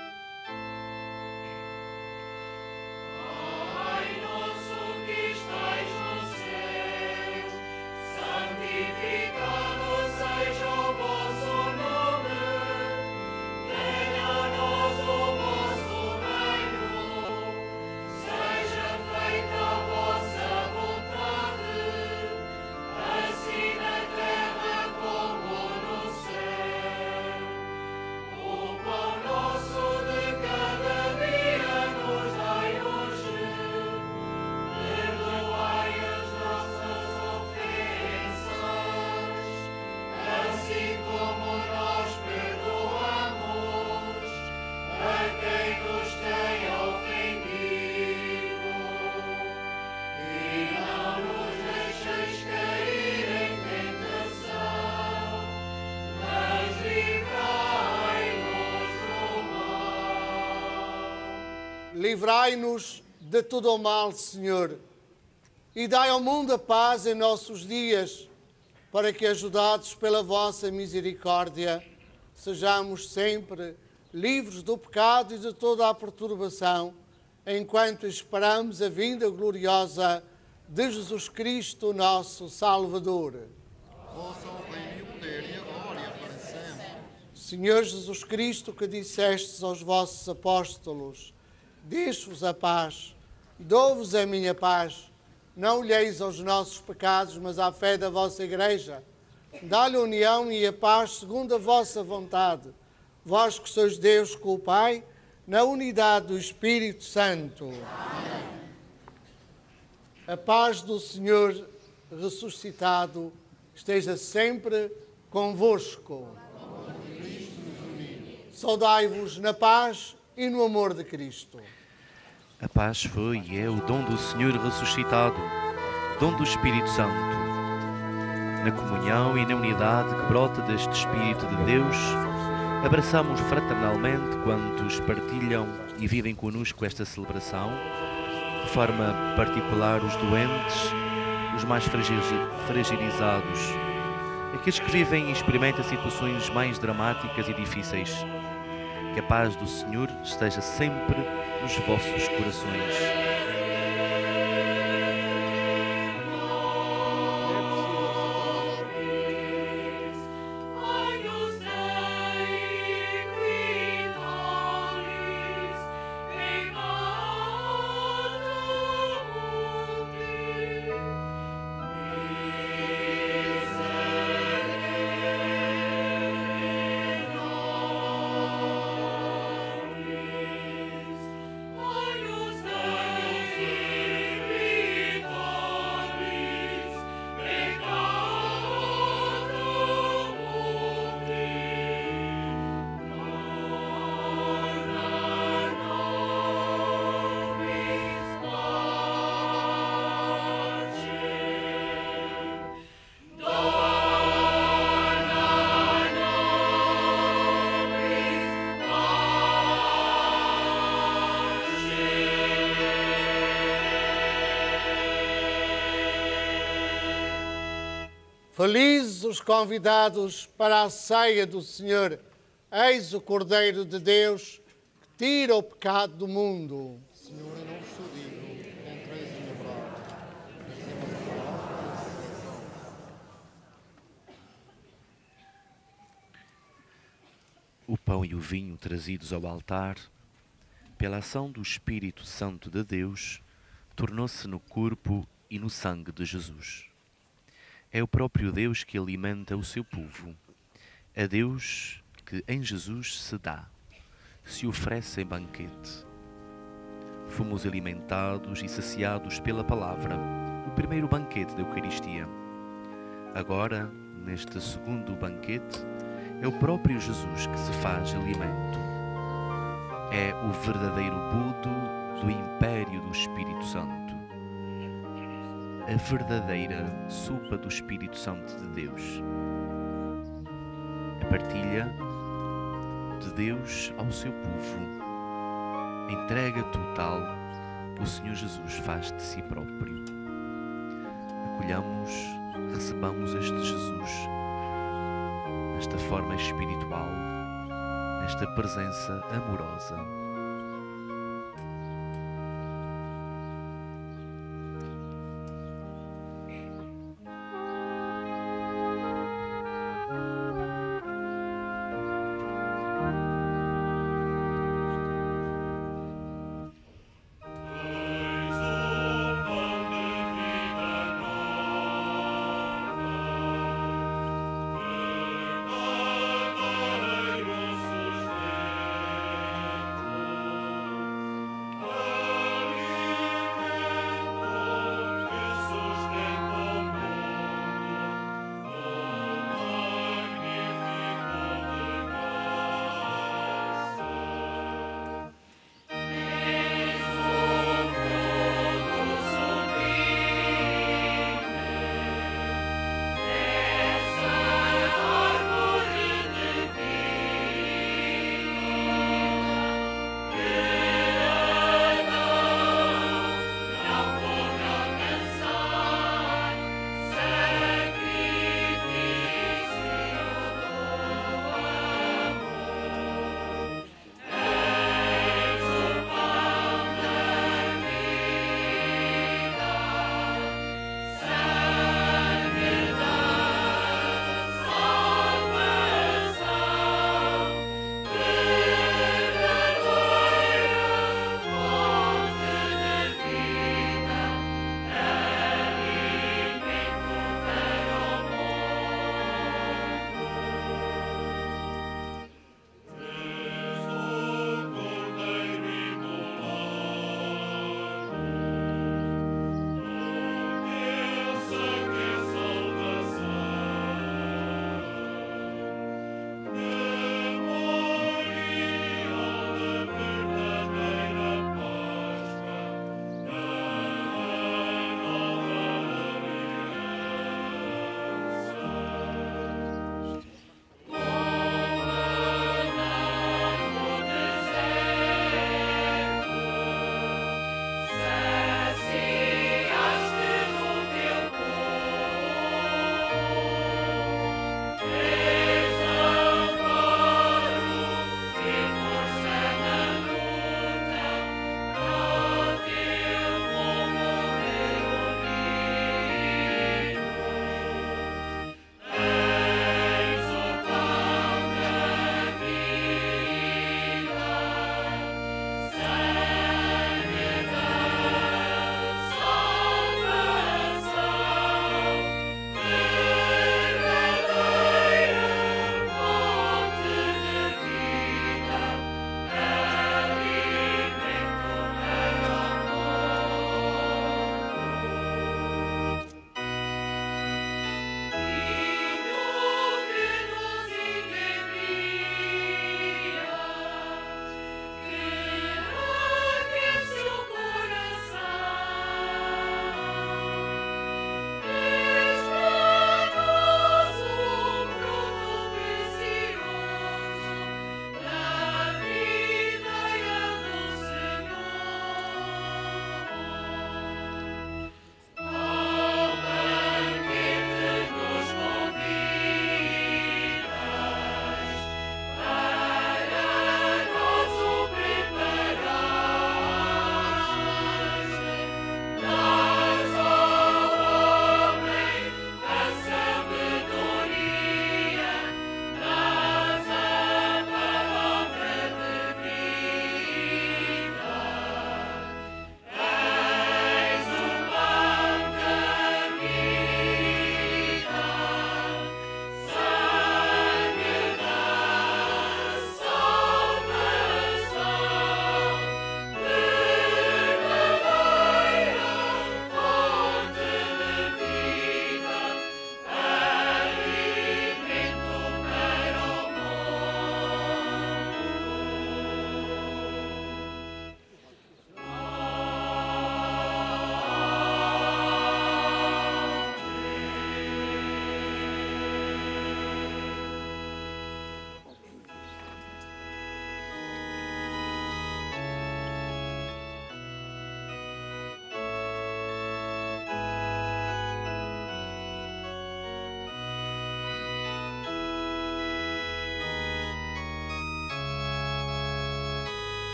Pai nosso que estais no céu, santificado seja o vosso nome. Venha a nós o vosso reino, seja feita a vossa vontade, assim na terra como no céu. O pão nosso de cada dia nos dai hoje. Perdoai as nossas ofensas, assim como nós perdoamos a quem nos tem ofendido. E não nos deixeis cair em tentação, mas livrai-nos do mal. Livrai-nos de todo o mal, Senhor, e dai ao mundo a paz em nossos dias, para que, ajudados pela vossa misericórdia, sejamos sempre livres do pecado e de toda a perturbação, enquanto esperamos a vinda gloriosa de Jesus Cristo, nosso Salvador. Vosso o reino e o poder e a glória para sempre. Senhor Jesus Cristo, que dissestes aos vossos apóstolos: deixo-vos a paz, dou-vos a minha paz. Não olheis aos nossos pecados, mas à fé da vossa Igreja. Dá-lhe a união e a paz segundo a vossa vontade. Vós que sois Deus com o Pai, na unidade do Espírito Santo. Amém. A paz do Senhor ressuscitado esteja sempre convosco. Saudai-vos na paz e no amor de Cristo. A paz foi e é o dom do Senhor ressuscitado, dom do Espírito Santo. Na comunhão e na unidade que brota deste Espírito de Deus, abraçamos fraternalmente quantos partilham e vivem conosco esta celebração, de forma particular os doentes, os mais fragilizados, aqueles que vivem e experimentam situações mais dramáticas e difíceis. Que a paz do Senhor esteja sempre nos vossos corações. Felizes os convidados para a ceia do Senhor. Eis o Cordeiro de Deus que tira o pecado do mundo. Senhor, eu não sou digno que entreis em meu lar, O pão e o vinho trazidos ao altar, pela ação do Espírito Santo de Deus, tornou-se no corpo e no sangue de Jesus. É o próprio Deus que alimenta o seu povo. É Deus que em Jesus se dá, se oferece em banquete. Fomos alimentados e saciados pela palavra, o primeiro banquete da Eucaristia. Agora, neste segundo banquete, é o próprio Jesus que se faz alimento. É o verdadeiro Budo do império do Espírito Santo. A verdadeira sopa do Espírito Santo de Deus. A partilha de Deus ao seu povo. A entrega total que o Senhor Jesus faz de si próprio. Acolhamos, recebamos este Jesus nesta forma espiritual, nesta presença amorosa. Amen.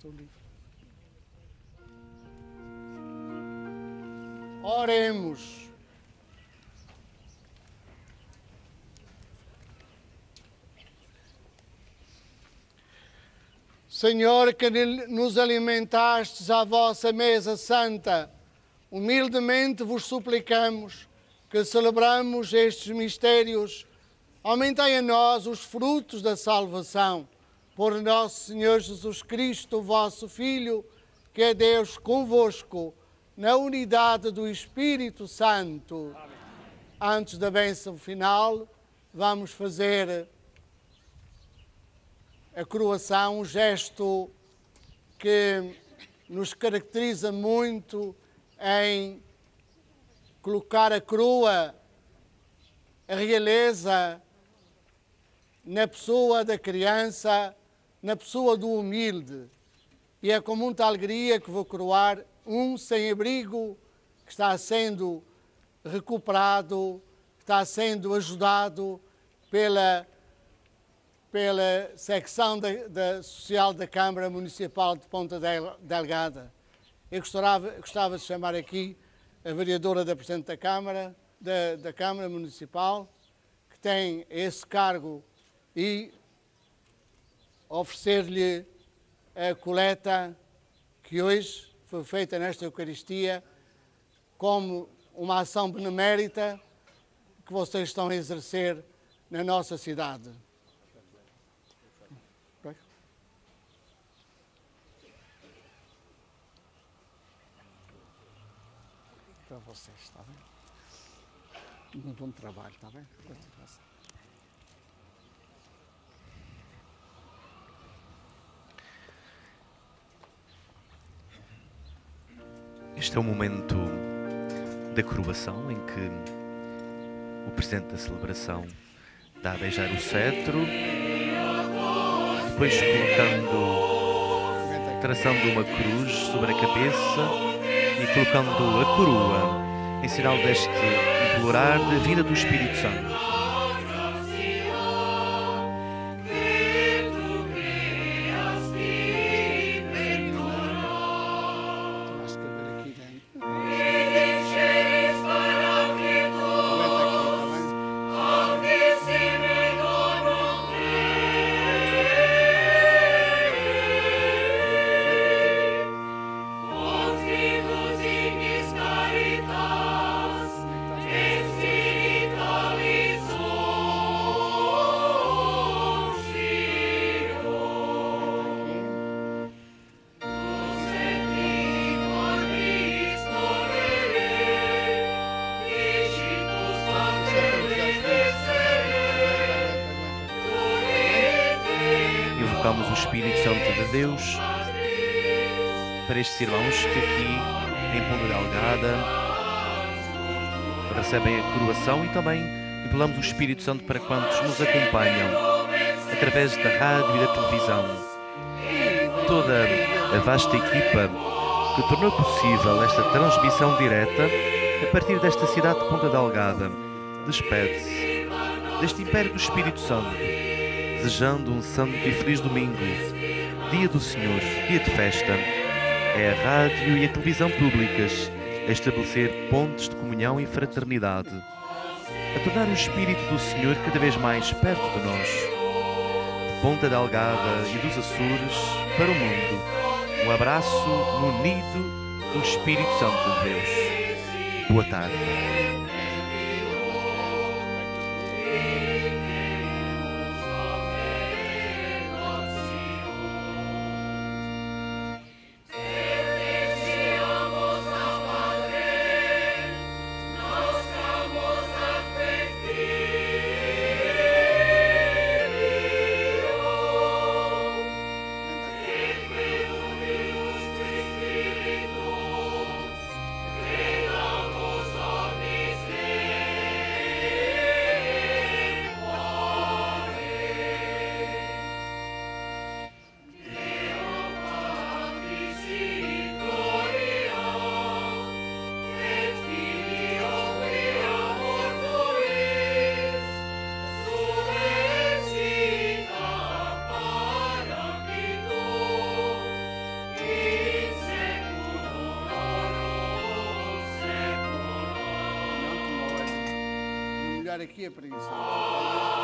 Estou livre. Oremos. Senhor, que nos alimentastes à vossa mesa santa, humildemente vos suplicamos que celebramos estes mistérios. Aumentai a nós os frutos da salvação. Por nosso Senhor Jesus Cristo, vosso Filho, que é Deus convosco, na unidade do Espírito Santo. Amém. Antes da bênção final, vamos fazer a coroação, um gesto que nos caracteriza muito em colocar a coroa, a realeza, na pessoa da criança, na pessoa do humilde. E é com muita alegria que vou coroar um sem-abrigo que está sendo recuperado, que está sendo ajudado pela, pela secção da, da social da Câmara Municipal de Ponta Delgada. Eu gostava, gostava de chamar aqui a vereadora da Presidente da Câmara, da, da Câmara Municipal, que tem esse cargo, e oferecer-lhe a coleta que hoje foi feita nesta Eucaristia como uma ação benemérita que vocês estão a exercer na nossa cidade. Para vocês, está bem? Um bom trabalho, está bem? Este é o momento da coroação em que o Presidente da celebração dá a beijar o cetro, depois colocando, traçando uma cruz sobre a cabeça e colocando a coroa em sinal deste implorar da vinda do Espírito Santo. Invocamos o Espírito Santo de Deus para estes irmãos que aqui em Ponta Delgada recebem a coroação, e também imploramos o Espírito Santo para quantos nos acompanham através da rádio e da televisão. Toda a vasta equipa que tornou possível esta transmissão direta a partir desta cidade de Ponta Delgada despede-se deste Império do Espírito Santo, desejando um santo e feliz domingo, dia do Senhor, dia de festa. É a rádio e a televisão públicas a estabelecer pontes de comunhão e fraternidade, a tornar o Espírito do Senhor cada vez mais perto de nós. De Ponta Delgada e dos Açores para o mundo, um abraço no nido do Espírito Santo de Deus. Boa tarde. Spiritus, chegar aqui a preguiça.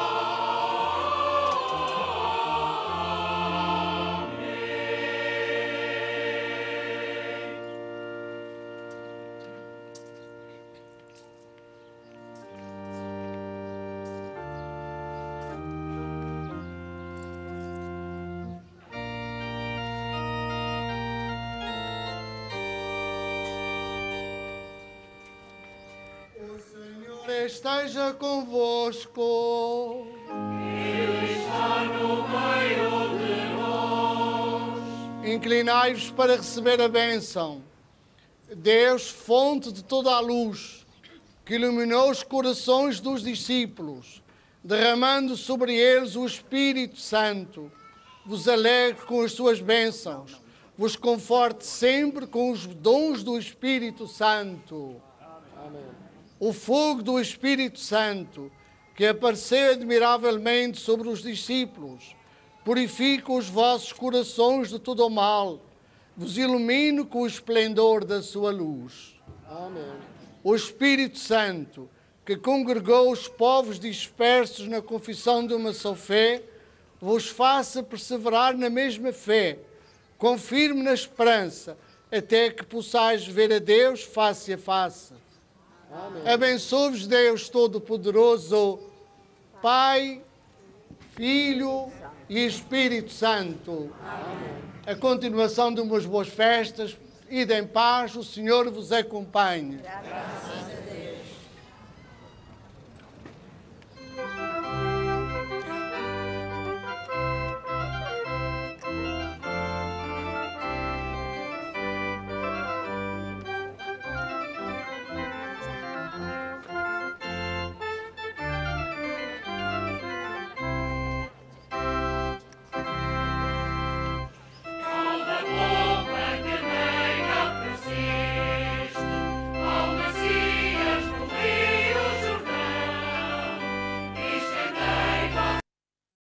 Esteja convosco. Ele está no meio de nós. Inclinai-vos para receber a bênção. Deus, fonte de toda a luz, que iluminou os corações dos discípulos, derramando sobre eles o Espírito Santo, vos alegre com as suas bênçãos, vos conforte sempre com os dons do Espírito Santo. Amém. O fogo do Espírito Santo, que apareceu admiravelmente sobre os discípulos, purifica os vossos corações de todo o mal, vos ilumine com o esplendor da sua luz. Amém. O Espírito Santo, que congregou os povos dispersos na confissão de uma só fé, vos faça perseverar na mesma fé, confirme na esperança, até que possais ver a Deus face a face. Abençoe-vos Deus Todo-Poderoso, Pai, Filho e Espírito Santo. Amém. A continuação de umas boas festas, ide em paz, o Senhor vos acompanhe. Graças.